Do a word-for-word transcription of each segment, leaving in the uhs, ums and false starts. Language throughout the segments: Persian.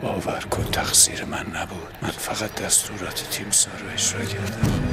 باور کن تقصیر من نبود. من فقط دستورات تیمسار رو اجرا کردم.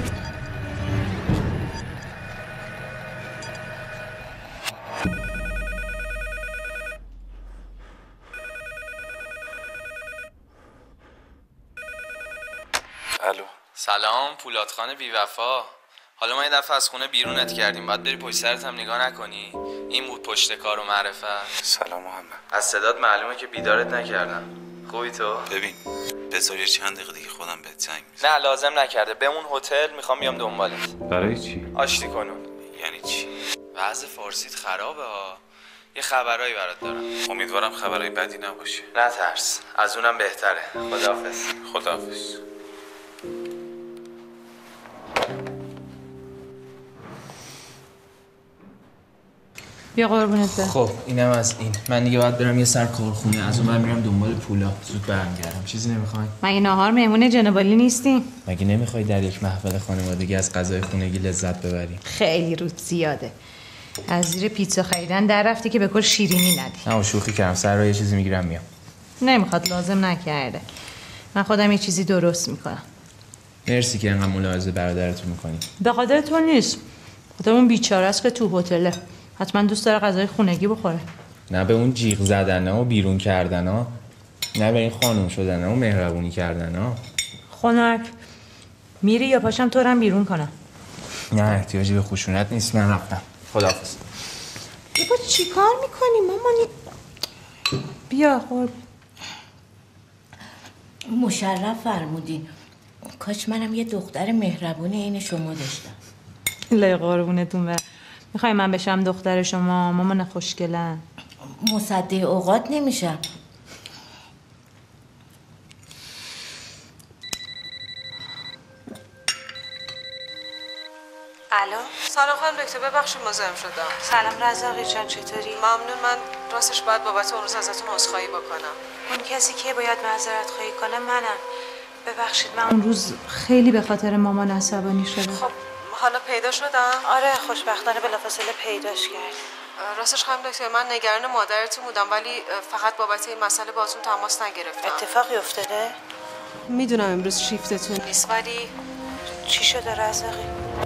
الو. سلام پولادخان بی وفا. حالا ما یه دفعه از خونه بیرونت کردیم، باید بری پشت سرت هم نگاه نکنی. این بود پشت کار و معرفت. سلام محمد. از صدات معلومه که بیدارت نکردم. خوبی تو؟ ببین بذار یه چند دقیقه دیگه خودم بهت زنگ میزنم. نه لازم نکرده، بمون هتل، میخوام بیام دنبالت. برای چی؟ آشتی کنون. یعنی چی؟ وضع فارسیت خرابه ها. یه خبرایی برات دارم. امیدوارم خبرای بدی نباشه. نه ترس، از اونم بهتره. خداحافظ. خداحافظ. بیا قربونت برم. خب اینم از این. من دیگه باید برم یه سر کارخونه، از اون من میرم دنبال پولا. زود برمیگردم. چیزی نمیخواین؟ مگه ناهار مهمون جنابالی نیستیم؟ مگه نمیخوای در یک محفل خانوادگی از غذای خونگی لذت ببری؟ خیلی رود زیاده. از زیر پیتزا خریدن در رفتی که به کل شیرینی ندی. نه شوخی کردم، سر راه یه چیزی میگیرم میام. نمیخواد، لازم نکرده. من خودم یه چیزی درست میکنم. مرسی که انقدر ملاحظه برادرتون میکنی. به خاطر تو نیست. خاطر اون بیچاره است که تو هتله. حتما دوست داره غذای خونگی بخوره. نه به اون جیغ زدن ها و بیرون کردن ها، نه به این خانم شدن ها و مهربونی کردن ها. خنک میری یا پاشم تو رم بیرون کنم؟ نه احتیاجی به خشونت نیست، من رفتم. خداحافظ. بابا چی کار میکنی مامانی؟ بیا خورب. مشرف فرمودین. کاش منم یه دختر مهربون این شما داشتم. لای قربونتون بر. میخوای من بشم دختر شما؟ مامان خوشگلن. مصدق اوقات نمیشم. الو. سلام خانم دکتر، ببخشید مزاحم شدم. سلام رزاقی جان، چطوری؟ ممنون. من راستش باید بابت اون روز ازتون عذرخواهی بکنم. اون کسی که باید معذرت خواهی کنه منم. ببخشید من اون روز خیلی به خاطر مامان عصبانی شدم. خب حالا پیدا شدم؟ آره خوشبختانه بلافاصله پیداش کرد. راستش خانم دکتر من نگران مادرتون بودم، ولی فقط بابت این مسئله باهاتون تماس نگرفتم. اتفاقی افتاده؟ میدونم امروز شیفتتون نیست، ولی چی شده رزاقی؟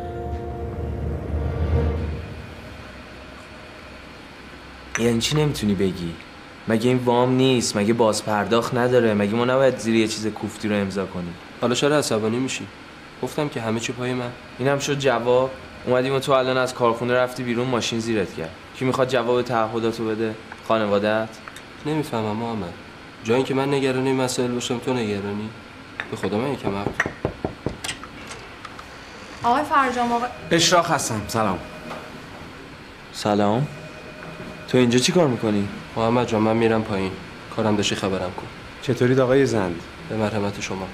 یعنی چی نمیتونی بگی؟ مگه این وام نیست؟ مگه باز پرداخت نداره؟ مگه ما نباید زیر یه چیز کوفتی رو امضا کنیم؟ حالا چرا عصبانی میشی؟ گفتم که همه چی پای من. اینم شد جواب؟ اومدیم و تو الان از کارخونه رفتی بیرون، ماشین زیرت کرد. کی میخواد جواب تعهداتو بده؟ خانواده‌ات؟ نمیفهمم محمد. جای اینکه من نگران این مسائل باشم تو نگرانی؟ به خدا من یکم عقل. آقای فرجام آقا اشراق هستم. سلام. سلام. تو اینجا چی کار میکنی؟ محمد جان من میرم پایین. کارم داشتی خبرم کن. چطورید آقای زند؟ به مرحمت شما.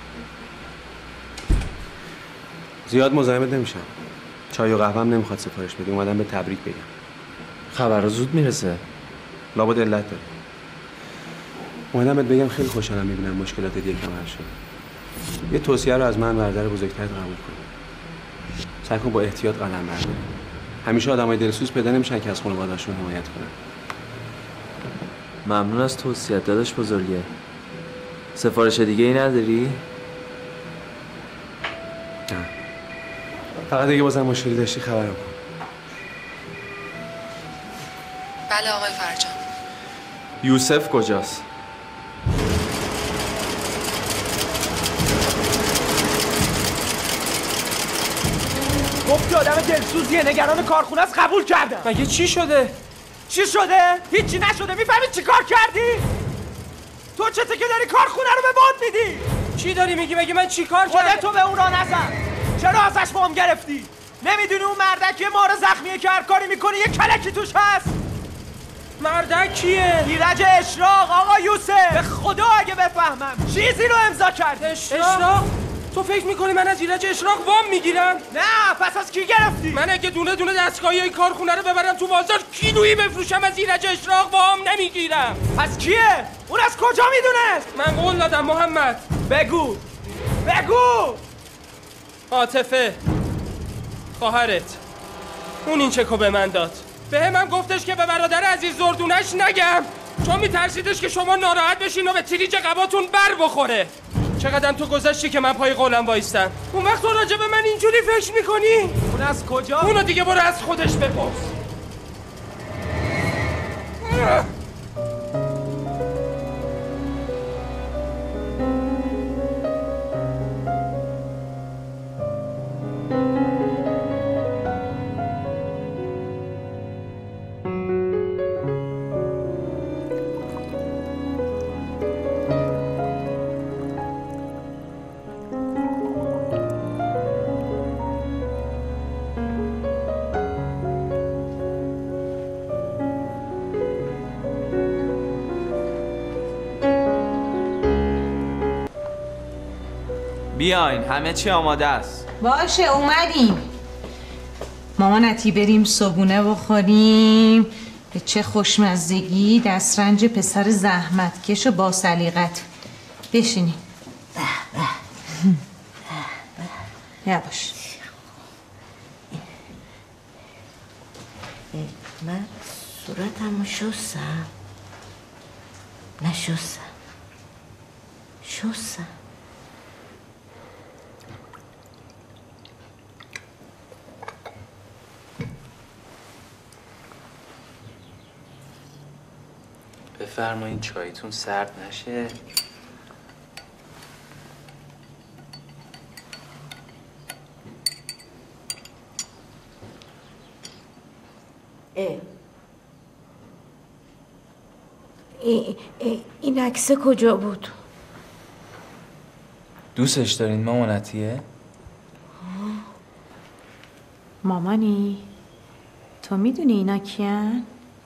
زیاد مزاحمت نمیشم. چای و قهوه‌ام نمیخواد سفارش بدی. اومدم به تبریک بگم. خبر زود میرسه. لابد علت داره. اومدم بهت بگم خیلی خوشحالم میبینم مشکلات دیگه کم حل شده. یه توصیه رو از من برادر بزرگترت قبول کن. سعی کن با احتیاط قدم برداری. همیشه آدمای دلسوز پیدا نمیشن که از خانواده‌شون حمایت کنن. ممنون از توصیه‌ات داداش بزرگه. سفارش دیگه ای نداری؟ نه. فقط دیگه بازم مشکلی داشتی خبرم کن. بله آقای فرجام. یوسف کجاست؟ گفت که آدم دلسوزیه، نگران کارخونه است، قبول کردم. مگه چی شده؟ چی شده؟ هیچی نشده. میفهمی چی کار کردی؟ تو چته که داری کارخونه رو به باد میدی؟ چی داری میگی؟ مگه من چی کار کردم؟ خودتو به اون راه نزن. چرا ازش وام گرفتی؟ نمیدونی اون مردک یه مار زخمیه که هر کاری میکنه یه کلکی توش هست؟ مردک کیه؟ ایرج اشراق آقا یوسف. به خدا اگه بفهمم چیزی رو امضا کرد. اشراق؟ اشراق؟ تو فکر میکنی من از ایرج اشراق وام میگیرم؟ نه. پس از کی گرفتی؟ من اگه دونه دونه دستگاهی کارخونه رو ببرم تو بازار کیلویی بفروشم از ایرج اشراق وام نمیگیرم. پس کیه؟ اون از کجا میدونست؟ من قول دادم محمد. بگو بگو. عاطفه خواهرت. اون این چکو به من داد. به من گفتش که به برادر عزیز زردونش نگم چون میترسیدش که شما ناراحت بشین و به تریج قباتون بر بخوره. چقدر تو گذشتی که من پای قولم وایستم. اون وقت تو راجع به من اینجوری فکر میکنی؟ اون از کجا؟ اونو دیگه برو از خودش بپرس. بیاین همه چی آماده است. باشه اومدیم. مامانتی بریم صبونه بخوریم. به چه خوشمزگی دسترنج پسر زحمتکش و با سلیقت. بشینیم. به به به یواش. من صورتمو شستم نشستم شستم. بفرمایید چایتون سرد نشه. اه. ای ای این عکس کجا بود؟ دوستش دارین مامانتیه؟ مامانی تو میدونی اینا کیان؟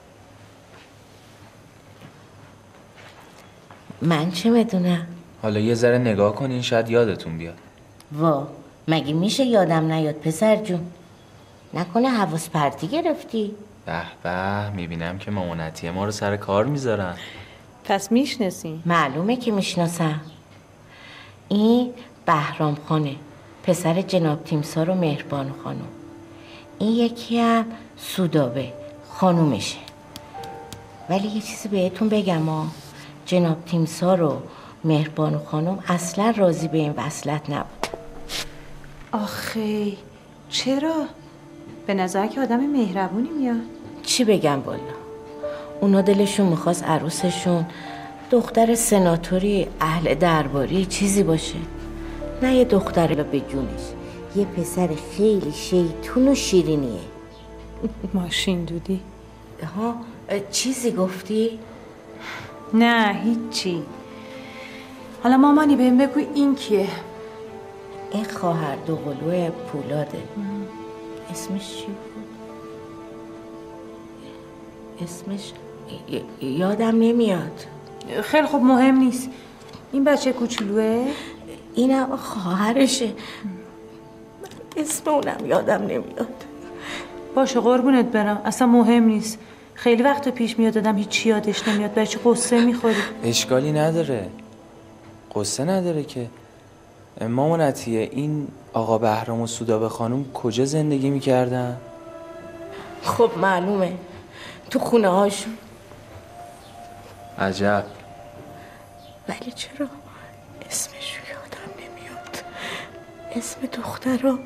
من چه میدونم؟ حالا یه ذره نگاه کنین شاید یادتون بیاد. وا مگه میشه یادم نیاد پسر جون؟ نکنه حواس پرتی گرفتی؟ به به میبینم که مامانتیه ما رو سر کار میذارن. پس میشناسی؟ معلومه که میشناسم. این بهرام خانه پسر جناب تیمسار و مهربان خانم. این یکی هم سودابه خانومشه. ولی یه چیزی بهتون بگم ها، جناب تیمسار و مهربان خانم اصلا راضی به این وصلت نبود. آخه چرا؟ به نظر که آدم مهربونی میاد. چی بگم والا، اونا دلشون میخواست عروسشون دختر سناتوری اهل درباری چیزی باشه، نه یه دختر به جونش یه پسر خیلی شیطون و شیرینیه. ماشین دودی؟ ها چیزی گفتی؟ نه هیچی. حالا مامانی بهم بگو این کیه؟ این خواهر دوقلو پولاده. اسمش چی بود؟ اسمش یادم نمیاد. خیلی خوب مهم نیست. این بچه کوچولوه؟ اینم خواهرشه. اسم اونم یادم نمیاد. باشه قربونت برم، اصلا مهم نیست. خیلی وقت پیش میاد دادم هیچی یادش نمیاد. بچه قصه میخوری. اشکالی نداره، قصه نداره که. مامانتیه این آقا بهرام و سودابه خانم کجا زندگی میکردن؟ خب معلومه تو خونه هاشون. عجب. ولی چرا اسمشو یادم نمیاد؟ اسم دختر رو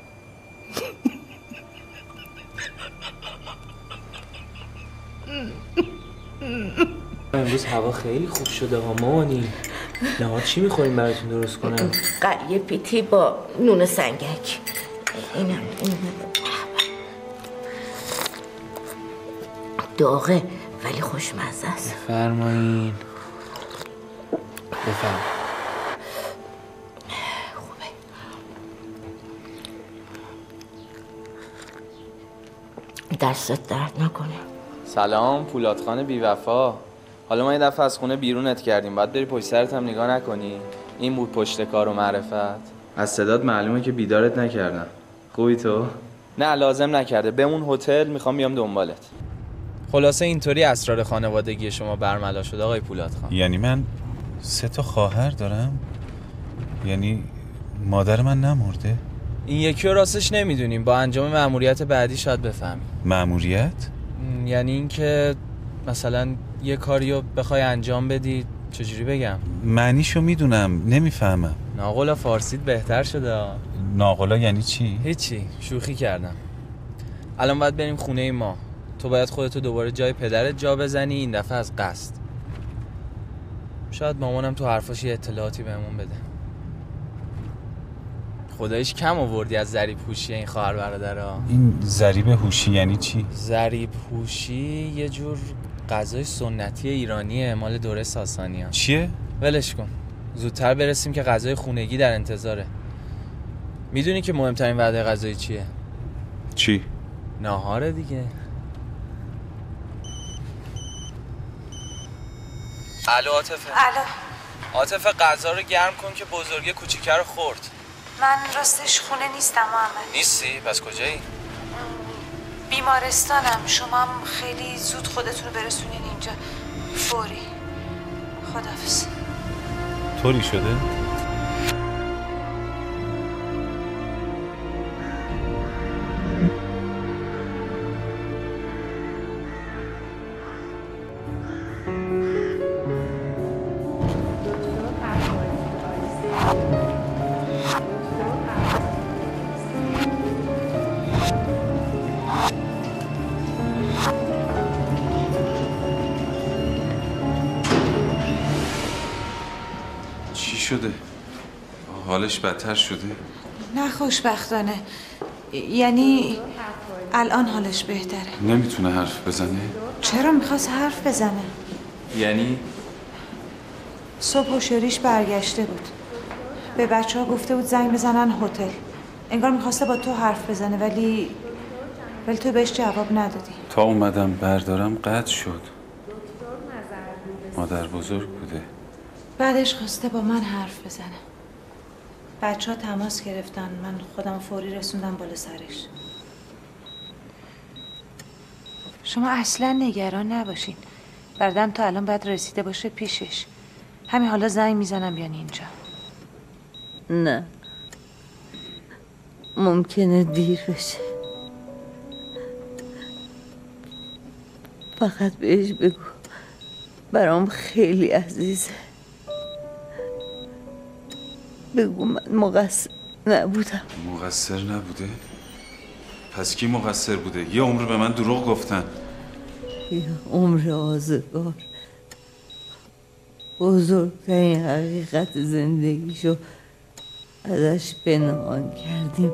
امروز هوا خیلی خوب شده ها مامانی. نهار چی میخوریم براتون درست کنم؟ قلیه پیتی با نون سنگک. اینم این داغه ولی خوشمزه است. بفرمایین. بفرم. خوبه. دستت درد نکنه. سلام پولادخان بی وفا. حالا ما یه دفعه از خونه بیرونت کردیم، باید بری پشت سرت هم نگاه نکنی. این بود پشت کار و معرفت. از صدات معلومه که بیدارت نکردم. خوبی تو؟ نه لازم نکرده، بمون هتل، میخوام بیام دنبالت. خلاصه اینطوری اسرار خانوادگی شما برملا شد آقای پولادخان. یعنی من سه تا خواهر دارم؟ یعنی مادر من نمرده؟ این یکی رو راستش نمیدونیم، با انجام مأموریت بعدی شاید بفهمیم. مأموریت؟ یعنی اینکه مثلا یه کاریو بخوای انجام بدی چجوری بگم؟ معنیشو میدونم، نمیفهمم. ناقلا فارسیت بهتر شده. ناقلا یعنی چی؟ هیچی، شوخی کردم. الان باید بریم خونه ما. تو باید خودتو دوباره جای پدرت جا بزنی، این دفعه از قصد. شاید مامانم تو حرفاش یه اطلاعاتی بهمون بده. خداییش کم آوردی از ضریب هوشی این خواهر برادرها. این ضریب هوشی یعنی چی؟ ضریب هوشی یه جور غذای سنتی ایرانیه، مال دوره ساسانیان. چیه؟ ولش کن. زودتر برسیم که غذای خونگی در انتظاره. میدونی که مهمترین وعده غذایی چیه؟ چی؟ ناهاره دیگه. الو عاطفه. الو. عاطفه غذا رو گرم کن که بزرگه کوچیکه رو خورد. من راستش خونه نیستم محمد. نیستی؟ پس کجایی؟ بیمارستانم. شما هم خیلی زود خودتون رو برسونین اینجا. فوری. خداحافظ. طوری شده؟ شده؟ حالش بدتر شده؟ نه خوشبختانه. یعنی الان حالش بهتره. نمیتونه حرف بزنه؟ چرا میخواست حرف بزنه؟ یعنی؟ صبح و شوریش برگشته بود. به بچه ها گفته بود زنگ بزنن هتل. انگار میخواسته با تو حرف بزنه ولی ولی تو بهش جواب ندادی. تا اومدم بردارم قطع شد. مادر بزرگ بوده. بعدش خواسته با من حرف بزنه. بچه ها تماس گرفتن. من خودم فوری رسوندم بالا سرش. شما اصلا نگران نباشین. بردم تا الان باید رسیده باشه پیشش. همین حالا زنگ میزنم بیان اینجا. نه ممکنه دیر بشه. فقط بهش بگو برام خیلی عزیزه. بگو من مقصر نبودم. مقصر نبوده؟ پس کی مقصر بوده؟ یه عمر به من دروغ گفتن. یه عمر آزگار بزرگترین حقیقت زندگیشو ازش پنهان کردیم.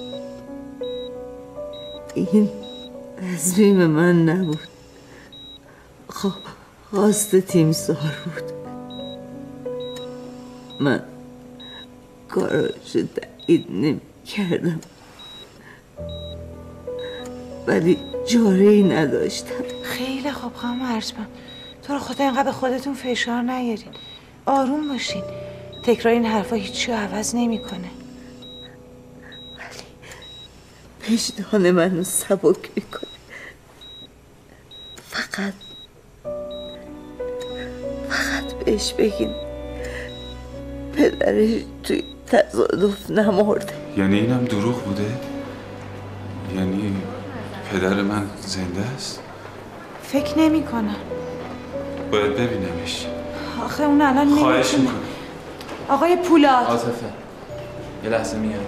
این تصمیم من نبود، خب خواست تیمسار بود. من کاراشو تایید نمی کردم ولی جاره ای نداشتم. خیلی خوب خانم ارجمند، تو رو خدا اینقدر به خودتون فشار نیارین. آروم باشین. تکرار این حرفا هیچی رو عوض نمیکنه. ولی وجدان منو سبک میکنه. فقط فقط بهش بگین پدرش توی تصادف نمرده. یعنی اینم دروغ بوده؟ یعنی پدر من زنده است؟ فکر نمی کنم. باید ببینمش. آخه اون الان نمیتونه. خواهش میکنم. آقای پولاد. عاطفه یه لحظه میام.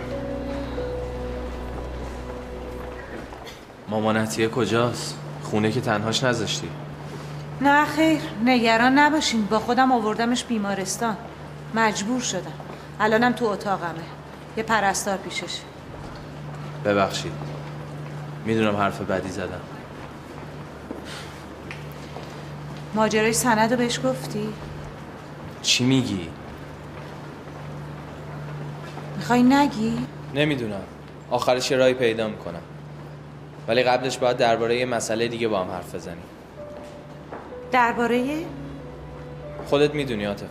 مامان عطیه کجاست؟ خونه که تنهاش نذاشتی. نه خیر، نگران نباشین. با خودم آوردمش بیمارستان. مجبور شدم. الانم تو اتاقمه. یه پرستار پیشش. ببخشید، میدونم حرف بدی زدم. ماجرای سند رو بهش گفتی؟ چی میگی؟ میخوای نگی؟ نمیدونم، آخرش یه راهی پیدا میکنم. ولی قبلش باید درباره یه مسئله دیگه با هم حرف بزنیم. درباره؟ خودت میدونی عاطفه.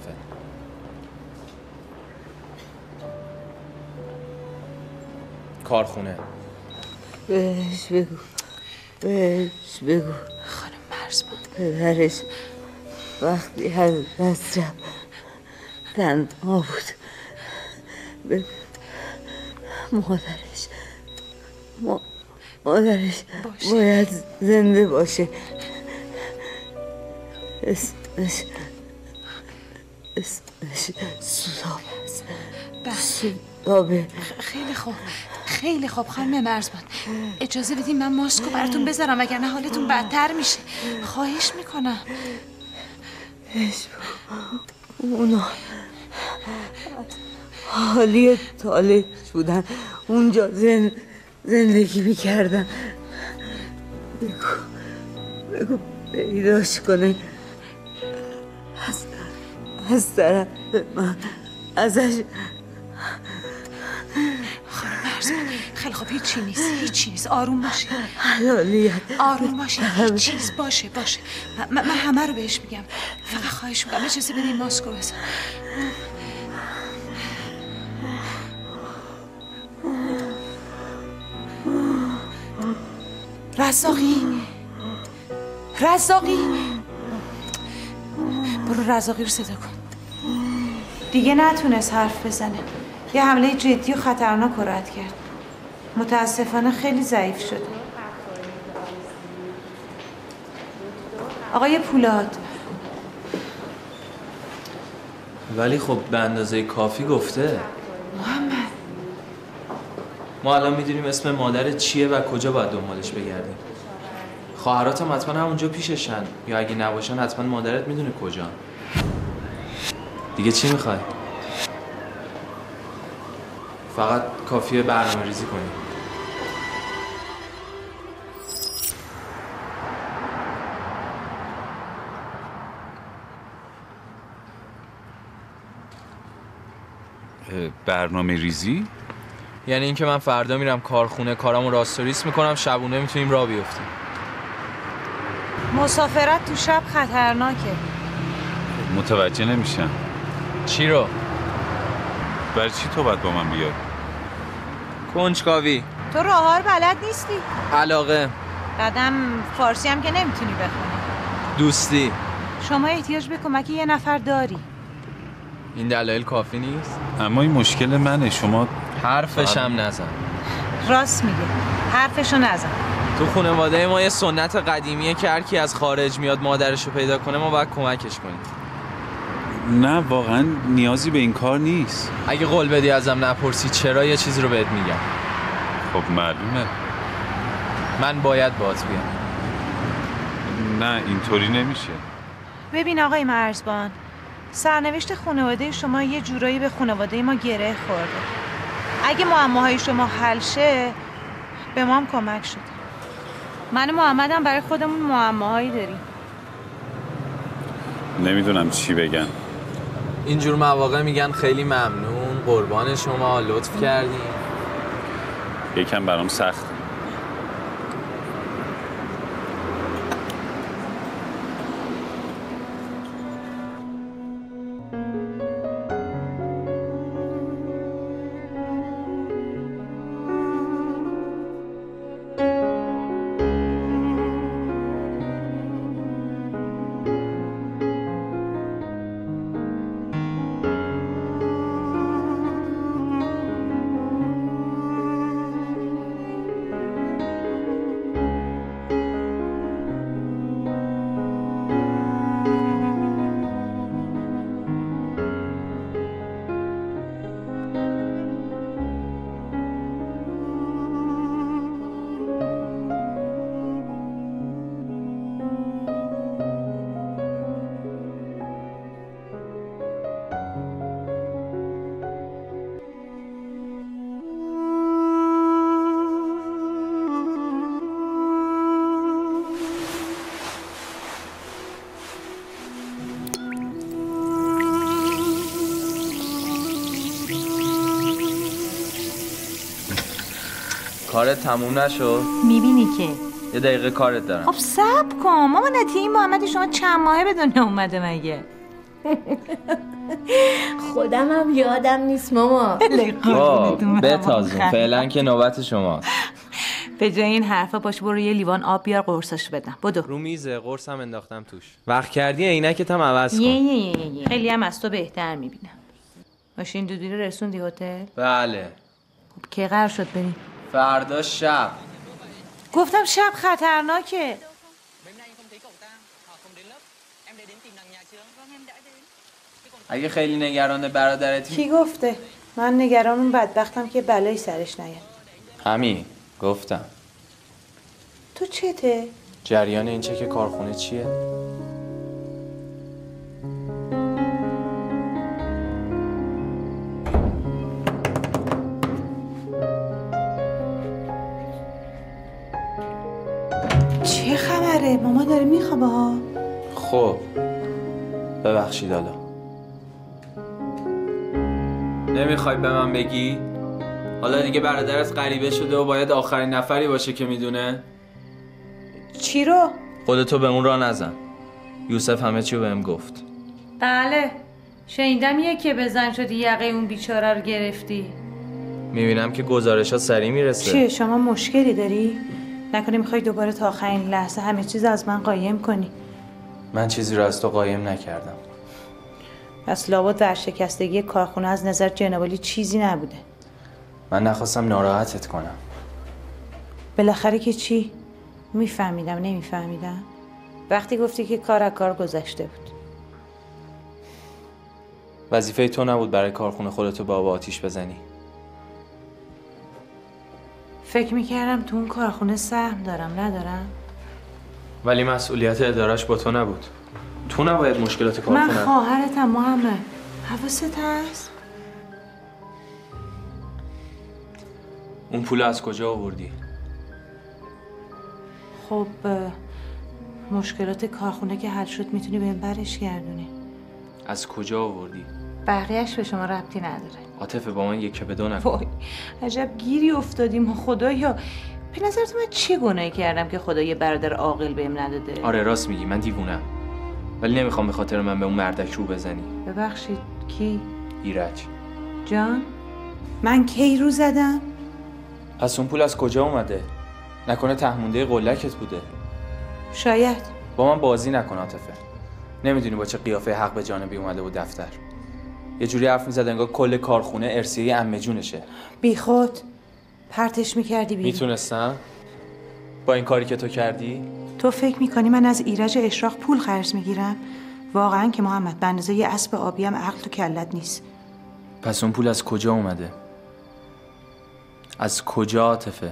کارخونه. بهش بگو بهش بگو خانم مرزبان، پدرش وقتی از دست رفت تنها بود. بگو مادرش ما مادرش باشه. باید زنده باشه. اسمش اسمش سودابه است. سودابه. خیلی خوب خیلی خوب خانم مرزبان، اجازه بدین من ماسکو براتون بذارم وگرنه حالتون بدتر میشه. خواهش میکنم. اونا حالی تالش بودن، اونجا زن... زندگی میکردن. بگو بگو پیداش کنه، از از طرف من ازش. خانم مرزبان خیلی خوب، هیچی نیست هیچی نیست، آروم باشی. حلالیت آروم باشی، هیچ چیز باشه باشه. من, من همه رو بهش میگم. فقط خواهش میکنم اجازه بدین ماسکو بزن. رزاقی رزاقی برو رزاقی رو صدا کن. دیگه نتونست حرف بزنه. یه حمله جدی و خطرناک رو رد کرد. متاسفانه خیلی ضعیف شده. آقای پولاد. ولی خب به اندازه کافی گفته. محمد ما الان میدونیم اسم مادرت چیه و کجا باید دنبالش بگردیم. خواهراتم حتما همونجا پیششن، یا اگه نباشن حتما مادرت میدونه کجا. دیگه چی میخوای؟ فقط کافیه برنامه ریزی کنی. برنامه ریزی؟ یعنی اینکه من فردا میرم کارخونه، کارامو راستوریس میکنم، شبونه میتونیم راه بیفتیم. مسافرت تو شب خطرناکه. متوجه نمیشم. چی رو؟ برای چی تو باید با من بیای؟ کنجکاوی. تو راه‌ها رو بلد نیستی؟ علاقه. بعدم فارسی هم که نمیتونی بخونی. دوستی. شما احتیاج به کمک یه نفر داری. این دلایل کافی نیست؟ اما این مشکل منه. شما حرفش هم نزن. راست میگه، حرفشو نزن. تو خانواده ما یه سنت قدیمیه که هر کی از خارج میاد مادرشو پیدا کنه ما باید کمکش کنیم. نه واقعا نیازی به این کار نیست. اگه قول بدی ازم نپرسی چرا، یه چیزی رو بهت میگم. خب معلومه. من باید باهات بیام. نه اینطوری نمیشه. ببین آقای مرزبان، سرنوشت خانواده شما یه جورایی به خانواده ما گره خورده. اگه معماهای شما حل شه به ما هم کمک شد. من و محمدم برای خودمون معماهایی داریم. نمیدونم چی بگم. اینجور مواقع میگن خیلی ممنون، قربان شما، لطف کردیم. یکم برام سخت. کارت تموم نشد؟ میبینی که یه دقیقه کارت دارم. خب صبر کن ماما. نتی این محمد شما چند ماهه به دنیا اومده مگه؟ خودم هم یادم نیست ماما. خب بتازون، فعلا که نوبت شماست. به جای این حرفا باش برو یه لیوان آب بیار قرصش بدم. بدو. رو میزه قرصم انداختم توش. وقت کردی عینکت هم عوض کن. یه یه یه یه. خیلی هم از تو بهتر میبینم. ماشین دودی رو رسوندی هتل؟ بله. خب کی قرار شد بریم؟ فردا شب. گفتم شب خطرناکه. اگه خیلی نگران برادرت کی گفته؟ من نگران اون بدبختم که بلایی سرش نیاد. همین گفتم. تو چته؟ جریان این چک کارخونه چیه؟ چه خبره؟ ماما داره میخوابه ها. خب ببخشید حالا نمیخوای به من بگی؟ حالا دیگه برادرت غریبه شده و باید آخرین نفری باشه که میدونه؟ چی رو؟ خودتو به اون راه نزن. یوسف همه چی بهم گفت. بله شنیدم یکی بزن شدی یقه اون بیچاره رو گرفتی. میبینم که گزارشات سریع میرسه. چیه شما مشکلی داری؟ نکنه میخوای دوباره تا آخرین لحظه همه چیز از من قایم کنی؟ من چیزی رو از تو قایم نکردم. پس لابد ورشکستگی کارخونه از نظر جنابالی چیزی نبوده. من نخواستم ناراحتت کنم. بالاخره که چی؟ میفهمیدم نمیفهمیدم. وقتی گفتی که کار از کار گذشته بود. وظیفه تو نبود برای کارخونه خودتو با آب آتیش بزنی. فکر میکردم تو اون کارخونه سهم دارم ندارم. ولی مسئولیت ادارش با تو نبود. تو نباید مشکلات کارخونه. من خواهرتم محمد. حواست هست؟ اون پول از کجا آوردی؟ خب مشکلات کارخونه که حل شد میتونی بهم برش گردونی. از کجا آوردی؟ بقیهش به شما ربطی نداره. عاطفه با من یک به دو نکن. وای عجب گیری افتادیم خدایا. به نظرت من چه گناهی کردم که خدا یه برادر عاقل بهم نداده؟ آره راست میگی من دیوونم. ولی نمیخوام به خاطر من به اون مردک رو بزنی. ببخشید کی؟ ایرج. جان؟ من کی رو زدم؟ پس اون پول از کجا اومده؟ نکنه تهمونده قلکت بوده؟ شاید. با من بازی نکن عاطفه. نمیدونی با چه قیافه حق به جانبی اومده بود دفتر. یه جوری حرف میزد انگار کل کارخونه ارثیه عمه جونشه. بی خود پرتش میکردی بیرون. میتونستم؟ با این کاری که تو کردی؟ تو فکر میکنی من از ایرج اشراق پول قرض میگیرم؟ واقعا که محمد به اندازه یه اسب آبی هم عقل تو کلت نیست. پس اون پول از کجا اومده؟ از کجا عاطفه؟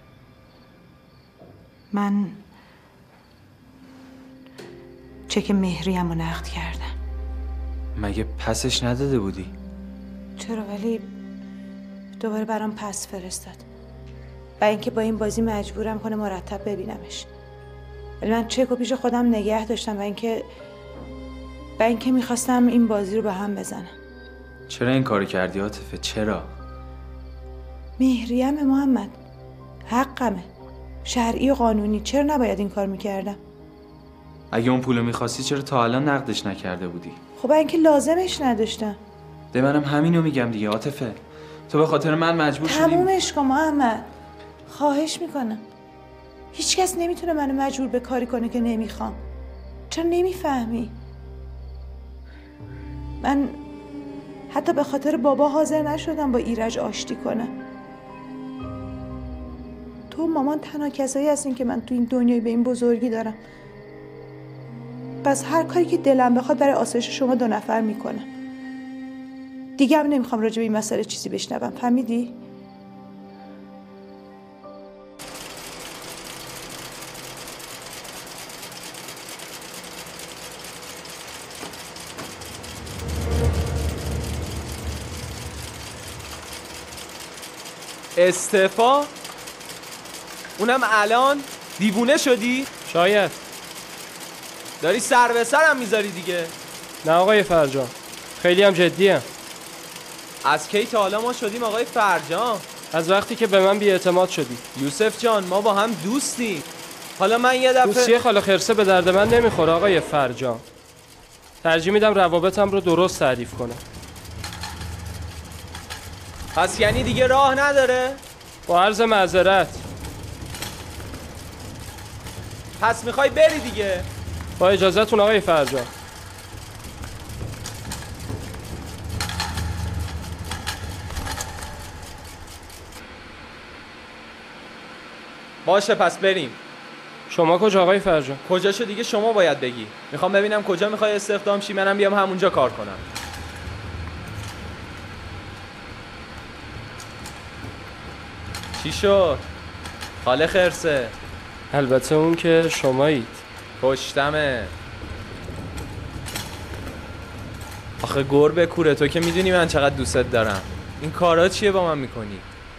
من چک مهریم رو نقد کردم. مگه پسش نداده بودی؟ چرا ولی دوباره برام پس فرستاد. و اینکه با این بازی مجبورم کنه مرتب ببینمش. ولی من چک رو پیش خودم نگه داشتم و اینکه و اینکه میخواستم این بازی رو به هم بزنم. چرا این کارو کردی عاطفه؟ چرا؟ مهریم محمد حقمه، شرعی و قانونی. چرا نباید این کار میکردم؟ اگه اون پولو میخواستی چرا تا الان نقدش نکرده بودی؟ خب اینکه لازمش نداشتم. ده منم همینو میگم دیگه عاطفه. تو به خاطر من مجبور شدی. تمومش کن محمد، خواهش میکنم. هیچکس نمیتونه منو مجبور به کاری کنه که نمیخوام. چرا نمیفهمی؟ من حتی به خاطر بابا حاضر نشدم با ایرج آشتی کنم. تو مامان تنها کسایی هستین که من تو این دنیای به این بزرگی دارم. پس هر کاری که دلم بخواد برای آسایش شما دو نفر میکنم. دیگه هم نمیخوام راجع به این مسئله چیزی بشنوم. فهمیدی؟ استعفا؟ اونم الان؟ دیوونه شدی؟ شاید. داری سر به سرم میذاری دیگه. نه آقای فرجان، خیلی هم جدیه. از کی تا حالا ما شدیم آقای فرجان؟ از وقتی که به من بی‌اعتماد شدی. یوسف جان ما با هم دوستیم. حالا من یه دفعه دوستی خاله خرسه به درد من نمیخوره آقای فرجان. ترجیح میدم روابطم رو درست تعریف کنم. پس یعنی دیگه راه نداره؟ با عرض معذرت. پس میخوای بری دیگه؟ با اجازهتون آقای فرجان. باشه پس بریم. شما کجا آقای فرجان؟ کجاشو دیگه شما باید بگی. میخوام ببینم کجا میخوای استخدام شی، منم بیام همونجا کار کنم. چی شد؟ خاله خرسه. البته اون که شمایید. پشتمه. آخه گربه کوره، تو که میدونی من چقدر دوستت دارم. این کارا چیه با من میکنی؟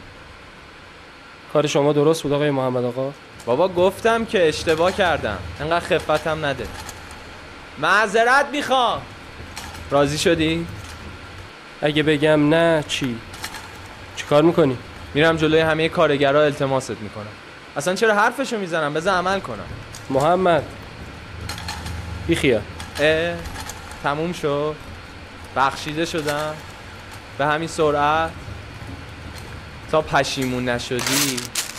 کار شما درست بود آقای محمد آقا؟ بابا گفتم که اشتباه کردم، انقدر خفتم نده. معذرت میخوام. راضی شدی؟ اگه بگم نه چی؟ چی کار میکنی؟ میرم جلوی همه کارگرها التماست میکنم. اصلا چرا حرفشو میزنم؟ بذار عمل کنم. محمد بیخیال. اه تموم شد؟ بخشیده شدم؟ به همین سرعت؟ تا پشیمون نشدی؟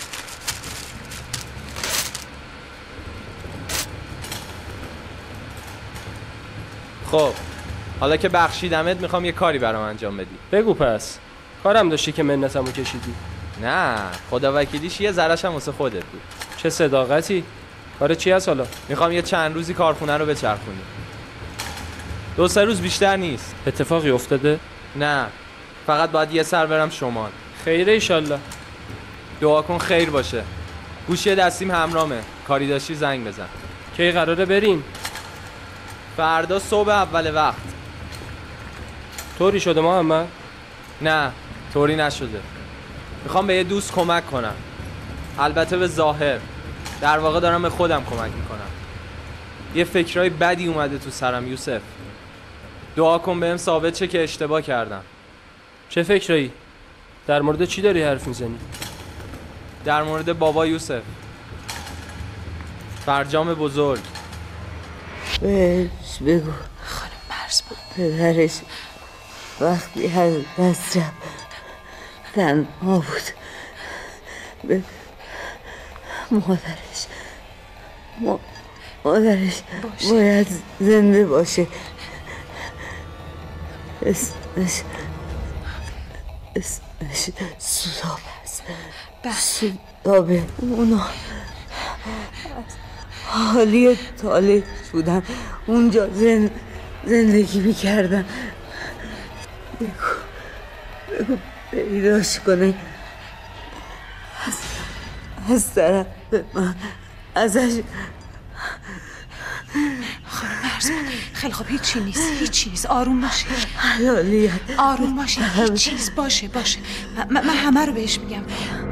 خب حالا که بخشیدمت میخوام یه کاری برام انجام بدی. بگو پس. کارم داشتی که منتمو کشیدی؟ نه خدا وکیلیش یه ذره‌ش هم واسه خودت بود. چه صداقتی؟ کار چی هست حالا؟ میخوام یه چند روزی کارخونه رو بچرخونی. دو سه روز بیشتر نیست. اتفاقی افتاده؟ نه فقط باید یه سر برم شمال. خیره ایشالله. دعا کن خیر باشه. گوشی دستیم همرامه، کاری داشتی زنگ بزن. کی قراره بریم؟ فردا صبح اول وقت. طوری شده محمد؟ نه طوری نشده. میخوام به یه دوست کمک کنم، البته به ظاهر. در واقع دارم به خودم کمک میکنم. یه فکرای بدی اومده تو سرم یوسف. دعا کن بهم ثابت شه که اشتباه کردم. چه فکرایی؟ در مورد چی داری حرف میزنی؟ در مورد بابا یوسف، فرجام بزرگ. بهش بگو خانم مرزبان پدرش وقتی از دست رفت تنها بود. به مادرش ما... مادرش باشه. باید زنده باشه. اسمش اسمش سودابه است. سودابه. اونا حالی طالب بودن اونجا زن... زندگی میکردن. بگو بگو پیداش کنه. از, از طرف من ازش. خانم مرزبان خیلی خوب، هیچی نیست هیچی نیست. آروم باشه. حلالیت آروم باشه. هیچ چیز باشه باشه. من, من همه رو بهش میگم.